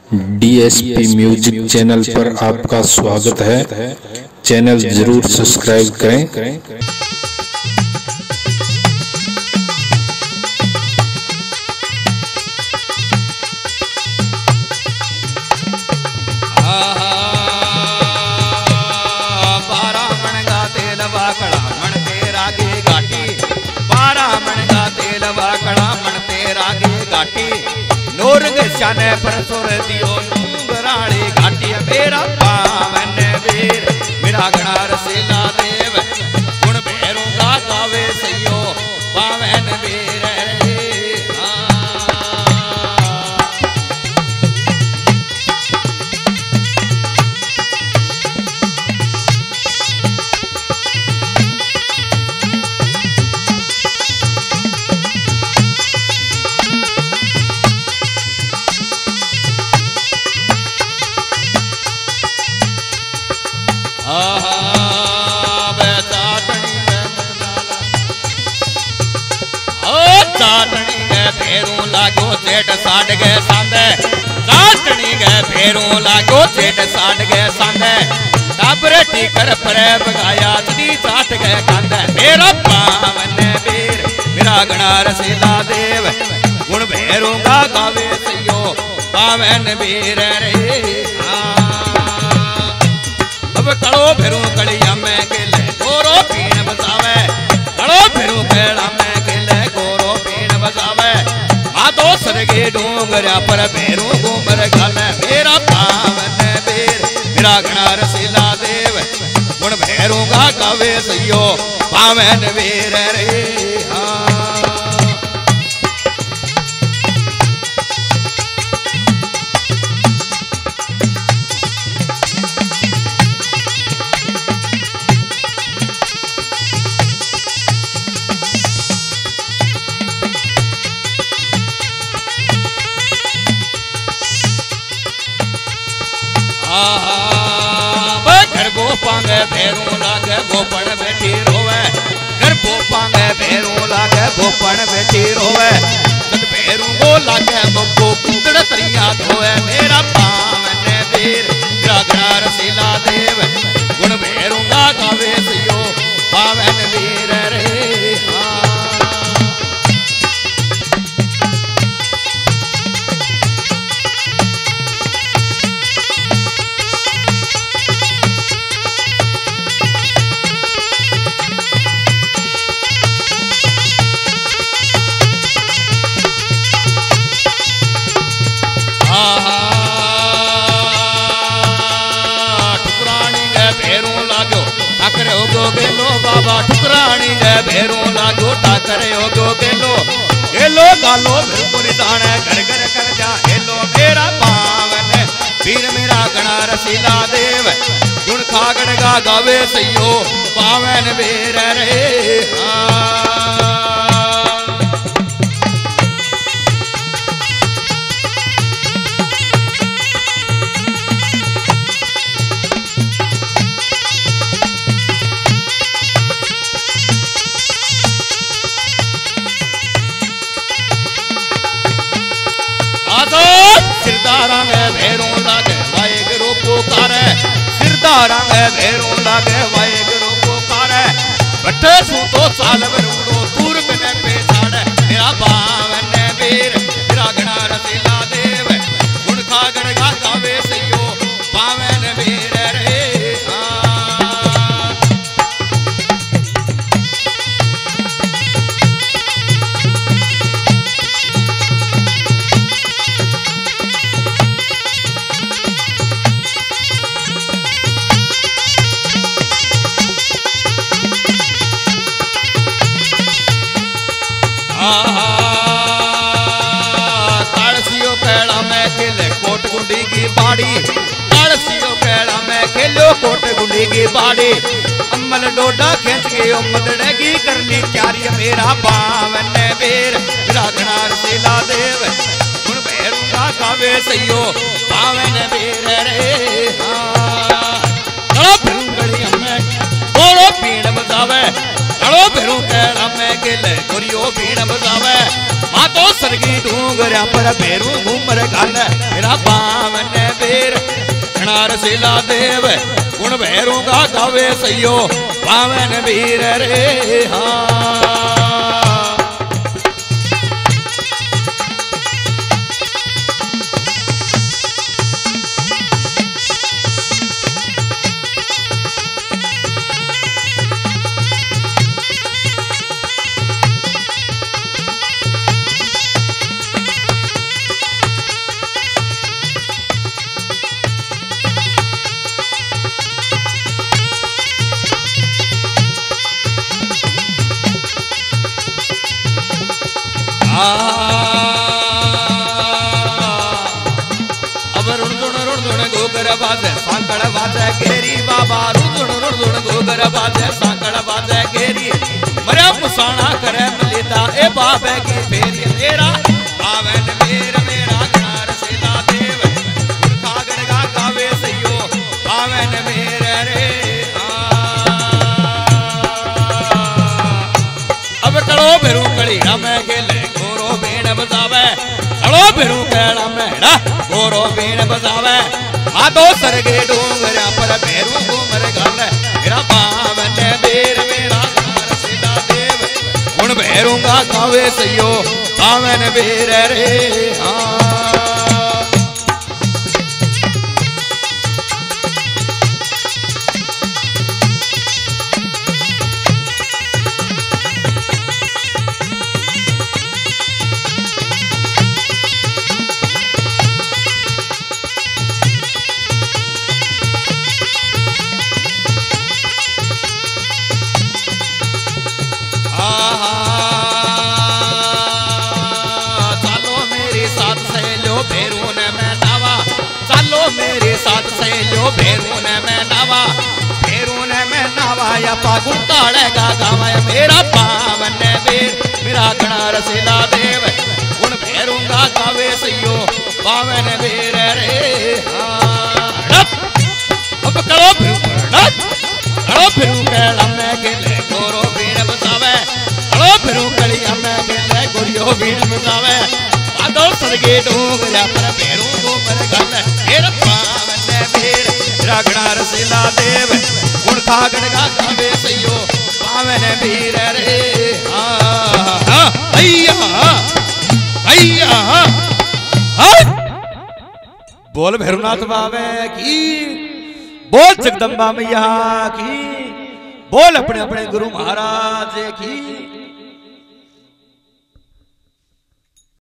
DSP music channel पर आपका स्वागत है। चैनल जरूर सब्सक्राइब करें। नोरंग शाने पर सुर दियो नूंगराली घाटी मेरा पावन वीर मेरा गणा रसीला देव गुण भैरूंगा गावे सयो पावन वीर रे। फेरू लागो सेठ साड़ गए सांदे चाटनी गए फेरू लागो सेठ साड़ गए सांदे टाबरे टीकर परे बगाया दी चाट गए कांदे मेरा पावन वीर मेरा गणा रसीला देव गुण भैरूंगा गावे सयो पावन वीर रे। अब कड़ो फेरू कड़िया में केले गोरो पीण बसावे कड़ो फेरू केड़ा में केले गोरो पीण बसावे मातो सरगे डोंगरा पर भैरू घूमर घाले मेरा पावन वीर मेरा गणा रसीला देव गुण भैरूंगा गावे सयो पावन वीर रे। घर बो पांगे भैरू लागे गोपन बैठी रोवे घर बो पांगे भैरू लागे गोपन बैठी रोवे तद भैरू गो लागे बब्बो कुंदड़ तरिया धोवे मेरा पावन वीर मेरा गणा रसीला देव गुण भैरूंगा गावे सयो पावन वीर रे। बाबा ठुकरानी गए भैरू लागो टाकरे हो गो गेलो गालो बिल्कुल दाने घर घर कर जा हेलो मेरा पावन वीर मेरा गणा रसीला देव गुण खागड़ गा गावे सयो पावन वीर रे। सिरदारा में भैरू लागे वाहेगुरु पुकारे सिरदारा में भैरू लागे वाहेगुरु पुकारे बट्टे सू तो साल वरूड़ो दूर कने पेछाड़े मेरा पावन वीर मेरा गणा रसीला देव गुण खागड़ गा गावे सयो पावन वीर रे। ताड़सियो कैला में खेले कोट गुंडी की बाड़ी ताड़सियो कैला में खेलो कोट गुंडी की बाड़ी अम्मल डोडा खींच के मदड़े की करनी क्यारी मेरा पावन वीर मेरा गणा रसीला देव गुण भैरूंगा गावे सयो पावन वीर रे। फिरूंगड़ी में गोरो पीण बजावे खड़ो भैरू कैला में गेले गोरियो बीण बजावे माँ तो सरगी डूंगरा पर भैरू घूमर गाले मेरा पावन बेर घनार शिला देव गुण भैरू का गावे सयो पावन वीर रे हाँ अब रुण गोगर बाजे सांकड़ बाजे घेरी बाबा रुण गोगर बाजे सांकड़ बाजे घेरी मरे मुसाना करे मिलिता ए बाबे की फेरी मेरा पावन मेर मेरा घनार शिला देव खागर गा गावे सयो पावन मेर रे अब कड़ो भैरू कड़ी मैं खेले गोरो बीण बजावे कड़ो भैरू कैला मेड़ा गोरो बीण बजावे आ दो सरगे डूंगरा पर भैरू घूमर गाले मेरा पावन बेर मेरा घनार शिला देव गुण भैरू का गावे सयो पावन बेर रे हाँ या पागुन ताड़ेगा गावा मेरा पावन वीर मेरा घनार शिला देव गुण भैरूंगा गावे सयो पावन वीर रे अब करो फिरू कैला में गेले गोरो बीण बजावे करो फिरू कड़िया में गेले गोरियो बीण बजावे आदो सरगे डूंगरा पर भैरू घूमर गाले मेरा पावन वीर मेरा घनार शिला देव गुण खागड़ का गावे सयो पावन वीर रे बोल भैरवनाथ बाबे की बोल जगदम्बा मैया की बोल अपने अपने गुरु महाराज की